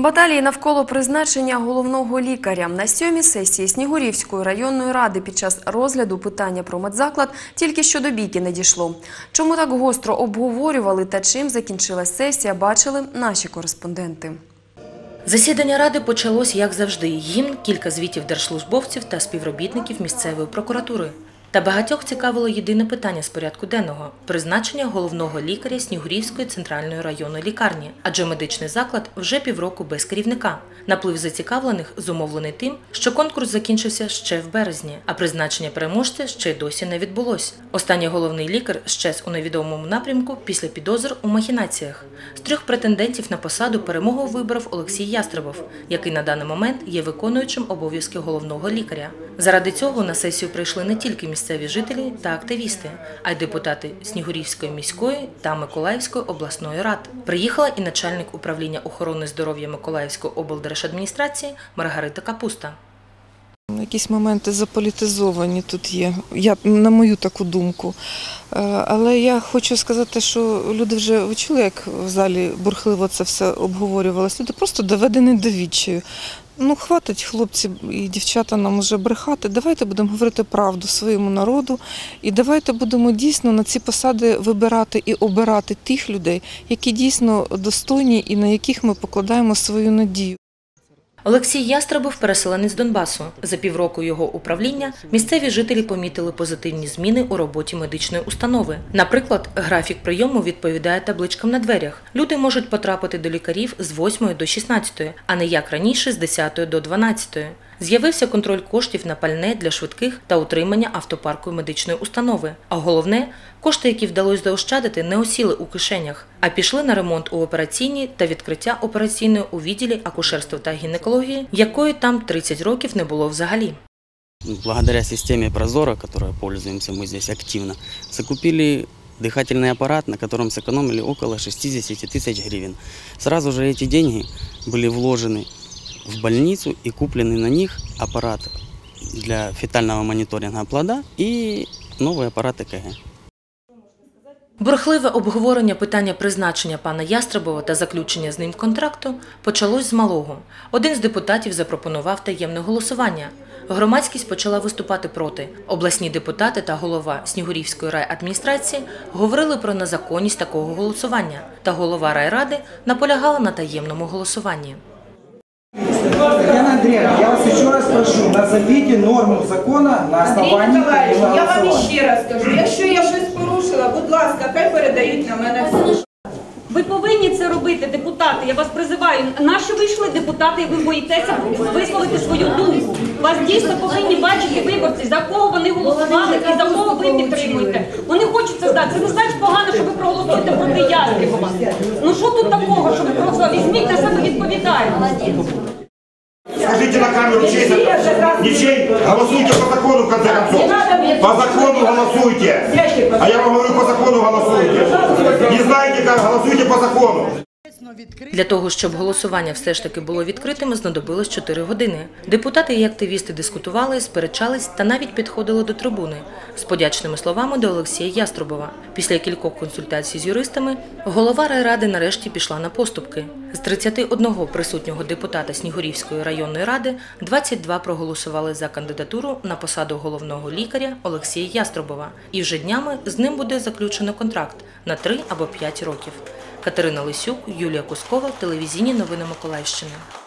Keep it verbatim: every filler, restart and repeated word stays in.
Баталії навколо призначення головного лікаря. На сьомій сесії Снігурівської районної ради під час розгляду питання про медзаклад тільки що до бійки не дійшло. Чому так гостро обговорювали та чим закінчилась сесія, бачили наші кореспонденти. Засідання ради почалось, як завжди, гімн, кілька звітів держслужбовців та співробітників місцевої прокуратури. Та багатьох цікавило єдине питання з порядку денного – призначення головного лікаря Снігурівської центральної районної лікарні. Адже медичний заклад вже півроку без керівника. Наплив зацікавлених зумовлений тим, що конкурс закінчився ще в березні, а призначення переможця ще й досі не відбулось. Останній головний лікар щез у невідомому напрямку після підозр у махінаціях. З трьох претендентів на посаду перемогу вибрав Олексій Ястребов, який на даний момент є виконуючим обов'язки головного лікаря. Заради цього на сесію прийшли не тільки місцеві жителі та активісти, а й депутати Снігурівської міської та Миколаївської обласної рад. Приїхала і начальник управління охорони здоров'я Миколаївської облдержадміністрації Маргарита Капуста. Якісь моменти заполітизовані тут є, я, на мою таку думку. Але я хочу сказати, що люди вже, ви чули, як в залі бурхливо це все обговорювалося, люди просто доведені до відчаю. Ну, хватить, хлопці і дівчата, нам уже брехати. Давайте будемо говорити правду своєму народу і давайте будемо дійсно на ці посади вибирати і обирати тих людей, які дійсно достойні і на яких ми покладаємо свою надію. Олексій Ястребов – переселенець Донбасу. За півроку його управління місцеві жителі помітили позитивні зміни у роботі медичної установи. Наприклад, графік прийому відповідає табличкам на дверях. Люди можуть потрапити до лікарів з восьмої до шістнадцятої, а не як раніше з десятої до дванадцятої. З'явився контроль коштів на пальне для швидких та утримання автопарку медичної установи. А головне, кошти, які вдалося заощадити, не осіли у кишенях, а пішли на ремонт у операційній та відкриття операційної у відділі акушерства та гінекології, якої там тридцять років не було взагалі. Благодаря системе Прозоро, которой пользуемся мы здесь активно, закупили дыхательный аппарат, на котором сэкономили около шестидесяти тысяч гривен. Сразу же эти деньги были вложены в больницу и куплены на них аппарат для фетального мониторинга плода и новый аппарат ЭКГ. Бурхливе обговорення питання призначення пана Ястребова та заключення з ним контракту почалось з малого. Один з депутатів запропонував таємне голосування. Громадськість почала виступати проти. Обласні депутати та голова Снігурівської райадміністрації говорили про незаконність такого голосування. Та голова райради наполягала на таємному голосуванні. Татьяна Андреевна, я вас еще раз прошу, назовите норму закона на основании таємного голосування. Я вам ще раз кажу, якщо я щось порушила, будь ласка, хай передають на мене в суд. Ви повинні це робити, депутати, я вас призиваю. Нащо ви йшли, депутати, і ви боїтеся висловити свою думку? Вас дійсно повинні бачити виборці, за кого вони голосували і за кого ви підтримуєте. Вони хочуть це знати. Це не значить погано, що ви проголосуєте проти Ястребова. Ну що тут такого, що ви просто візьміть на себе відповідальність? Скажите на камеру, чей закон? Не чей? Голосуйте по закону, в конце концов. По закону голосуйте. А я вам говорю, по закону голосуйте. Не знаете как, голосуйте по закону. Для того, щоб голосування все ж таки було відкритим, знадобилось чотири години. Депутати і активісти дискутували, сперечались та навіть підходили до трибуни з подячними словами до Олексія Ястребова. Після кількох консультацій з юристами голова райради нарешті пішла на поступки. З тридцяти одного присутнього депутата Снігурівської районної ради двадцять два проголосували за кандидатуру на посаду головного лікаря Олексія Ястребова. І вже днями з ним буде заключено контракт на три або п'ять років. Катерина Лисюк, Юлія Кускова, телевізійні новини Миколаївщини.